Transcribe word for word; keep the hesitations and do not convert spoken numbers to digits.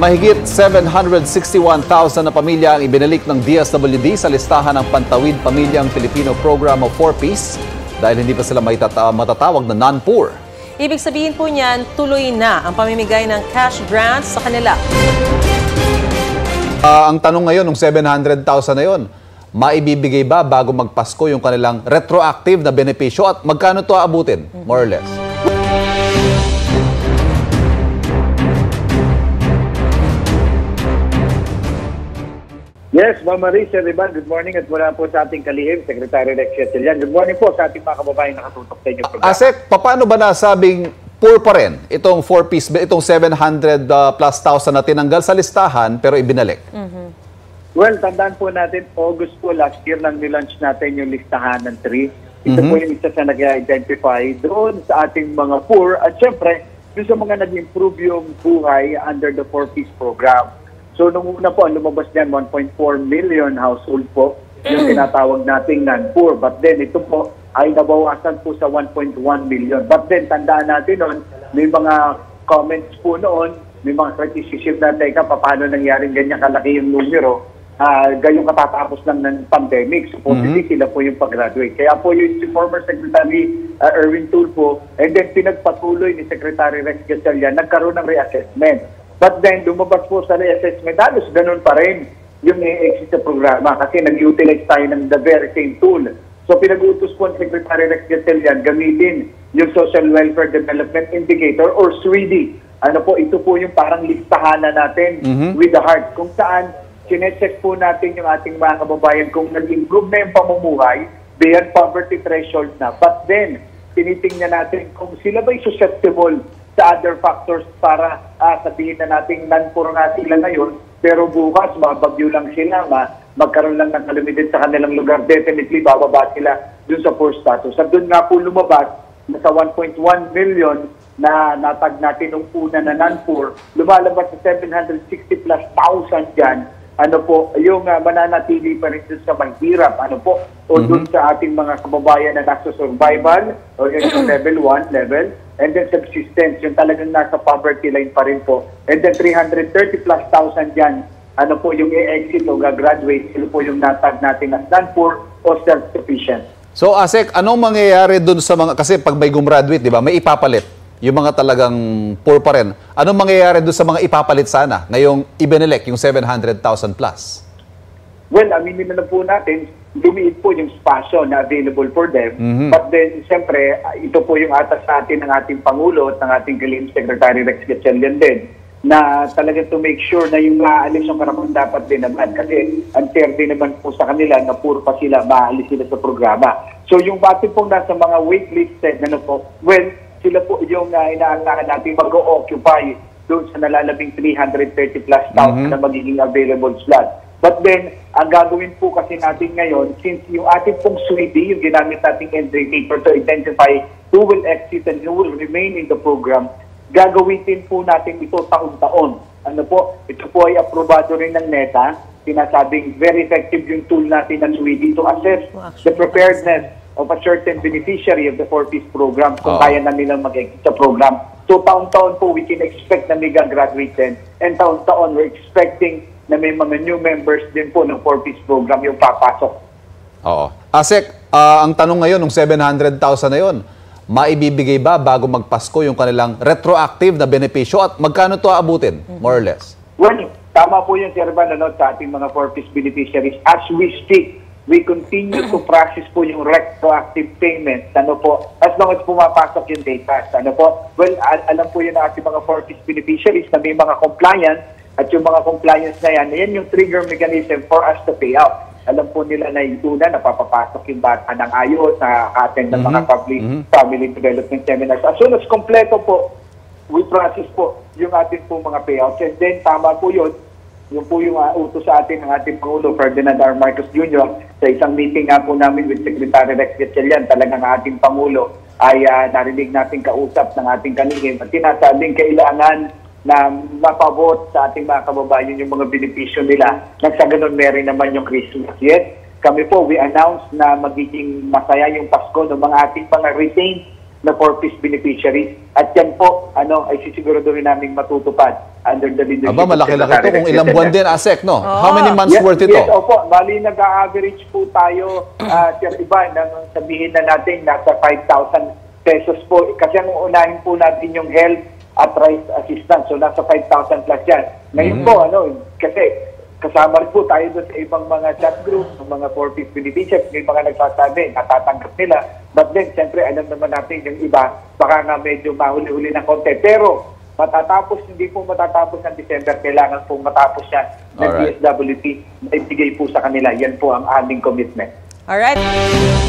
Mahigit seven hundred sixty-one thousand na pamilya ang ibinalik ng D S W D sa listahan ng Pantawid Pamilyang Pilipino Program of four Ps dahil hindi pa sila matatawag na non-poor. Ibig sabihin po niyan, tuloy na ang pamimigay ng cash grants sa kanila. Uh, ang tanong ngayon, ng seven hundred thousand na yun, maibibigay ba bago magpasko yung kanilang retroactive na benepisyo at magkano ito aabutin, more or less? Yes, Ma'am Marie, Sir Riban, good morning at mula po sa ating kalihim, Secretary Rex Gatchalian. Good morning po sa ating mga kababayan nakatutok sa inyong programa. Asek, paano ba nasabing poor pa rin itong four piece, itong seven hundred uh, plus thousand na tinanggal sa listahan pero ibinalik? Mm-hmm. Well, tandaan po natin, August po last year nang nilaunch natin yung listahan ng three. Ito Mm-hmm. po yung isa sa nag-identify doon sa ating mga poor at syempre, doon sa mga nag-improve yung buhay under the four Ps program. So, nung una po, ang lumabas niyan, one point four million household po, yung tinatawag nating non-poor. But then, ito po ay nabawasan po sa one point one million. But then, tandaan natin noon, may mga comments po noon, may mga criticism na, teka, paano nangyaring ganyan kalaki yung numero, uh, gayong katatapos lang ng pandemic. Supposedly, mm-hmm. sila po yung pag-graduate. Kaya po yung si former Secretary uh, Erwin Tulfo, and then pinagpatuloy ni Secretary Rex Gatchalian, nagkaroon ng reassessment. But then, lumabas po sa reassessment, halos ganun pa rin yung i-exit sa programa kasi nag-utilize tayo ng the very same tool. So, pinag-utos po ang Secretary Rex Gatchalian gamitin yung Social Welfare Development Indicator or S W I D I. Ano po, ito po yung parang listahan na natin mm-hmm. with the heart. Kung saan, sinecheck po natin yung ating mga kababayan kung nag-improve na yung pamumuhay beyond poverty threshold na. But then, tinitingnan natin kung sila ba'y susceptible sa other factors para ah, sabihin na natin non-poor nga sila ngayon, pero bukas mabagyo lang sila, ma magkaroon lang ng kalamidad sa kanilang lugar, definitely bababa sila dun sa poor status. At dun nga po lumabas na sa one point one million na natag natin nung una na non-poor, lumalabas sa seven hundred sixty plus thousand dyan, ano po, yung uh, mananatili pa rin dun sa mahirap, ano po, o mm-hmm. dun sa ating mga kababayan na nasa survival, o yung level one level, and then subsistence, yung talagang nasa poverty line pa rin po. And then three hundred thirty plus thousand dyan, ano po yung i-exit o gagraduate, sila po yung natag natin as non-poor o self-sufficient. So, Asek, anong mangyayari dun sa mga, kasi pag may gumraduate, di ba, may ipapalit yung mga talagang poor pa rin. Anong mangyayari dun sa mga ipapalit sana ngayong ibinelect, yung seven hundred thousand plus? Well, aminin na lang po natin, lumiit po yung spasyo na available for them. Mm-hmm. But then, siyempre, ito po yung atas sa atin ng ating Pangulo at ng ating kalihim Secretary Rex Gatchalian din, na talaga to make sure na yung maaalis yung karapat dapat din naman. Kasi unfair din naman po sa kanila na puro pa sila, maaalis sila sa programa. So yung pati pong nasa mga waitlisted, ano po, well, sila po yung uh, inaasahan natin mag-o-occupy doon sa nalalabing three hundred thirty plus thousand mm-hmm. na magiging available slot. But then, ang gagawin po kasi natin ngayon, since yung ating pong S W I D I, yung ginamit nating indicator to identify who will exit and who will remain in the program, gagawin po natin ito taon-taon. Ano po, ito po ay aprobado rin ng NETA. Sinasabing very effective yung tool natin ng S W I D I to assess the preparedness of a certain beneficiary of the four Ps program kung oh. kaya na nilang mag-exit sa program. So taon-taon po we can expect na may gagraduate din. And taon-taon we're expecting na may mga new members din po ng four Ps program yung papasok. Oo. Asek, uh, ang tanong ngayon, ng seven hundred thousand na yun, maibibigay ba bago magpasko yung kanilang retroactive na benepisyo at magkano ito aabutin, more or less? Well, tama po yung Sir Van, ano, sa ating mga four Ps beneficiaries. As we speak, we continue to practice po yung retroactive payment, ano po, as long as pumapasok yung data. Ano po, well, al alam po yun na ating mga four Ps beneficiaries na may mga compliance at yung mga compliance na yan, yan yung trigger mechanism for us to pay out. Alam po nila na yung una, napapapasok yung bata ng ayos, nakaka-attend ng mga public mm-hmm. family development seminars. As soon as kompleto po, we process po yung ating po mga payouts. And then, tama po yun, yung po yung uh, utos sa atin ng ating Pangulo, Ferdinand R. Marcos Junior Sa isang meeting nga po namin with Secretary Rex Gatchalian, talagang ating Pangulo ay uh, narinig natin kausap ng ating kalihim at tinasabing kailangan na mapabot sa ating mga kababayan yung mga benepisyo nila nang sa ganun meron naman yung Christmas. Yes, kami po, we announced na magiging masaya yung Pasko ng mga ating mga retained na four-piece beneficiaries. At yan po, ano, ay sisiguraduhin namin matutupad under the leadership. Aba, malaki-laki ito kung ilang buwan din, Asek, no? Oh. How many months Yes, worth ito? yes, opo. Bali, nag-average po tayo, uh, Sir Ivan, nang sabihin na natin, nasa five thousand pesos po. Kasi ang unahin po natin yung health at rice assistance. So, nasa five thousand plus yan. Ngayon Mm. po, ano, kasi kasama rin po tayo doon sa ibang mga chat group, mga four-piece beneficiaries, may mga nagsasabi, natatanggap nila. But then, siyempre, alam naman natin yung iba, baka nga medyo mahuli-huli ng konti. Pero, matatapos, hindi po matatapos ng December, kailangan po matapos yan ng Alright. D S W P, na ibigay po sa kanila. Yan po ang aming commitment. Alright.